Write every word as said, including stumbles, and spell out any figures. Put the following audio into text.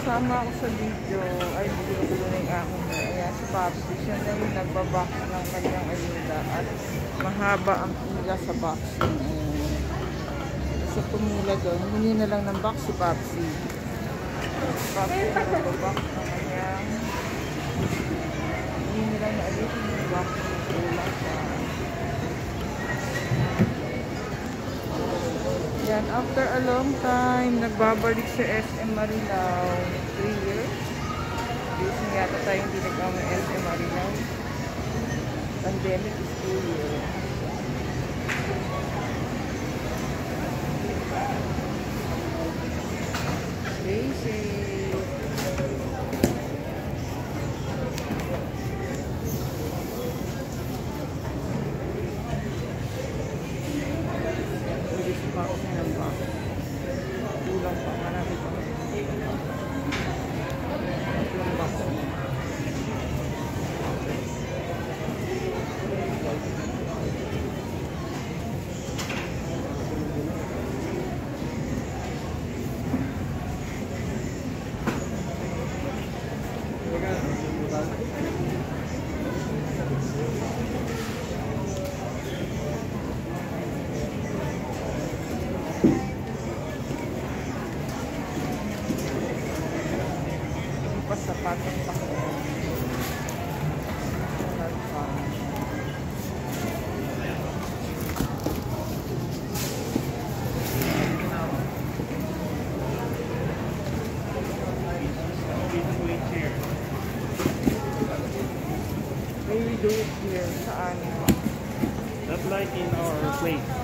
kasama ako sa video. Ay, video ko na yung aking. Ayan, si Papsi. Siya na yung nagbabox ng kanyang ayuda. At mahaba ang pila sa boxing. Ayan. Sa pumila doon, hindi na lang ng box si Papsi. Si Papsi na nagbabox ng kanyang. Hindi nila na alitin yung box. Kulang siya. Yan, after a long time, nagbabalik sa S M Marilao. three years. Busy yata tayo hindi nagkama S M Marilao. Pandemic is two years. Stay safe. Kulang pa, marami pa. Kulang pa. Sapatos pa ko. May we do it here. Saan? That's like in our place.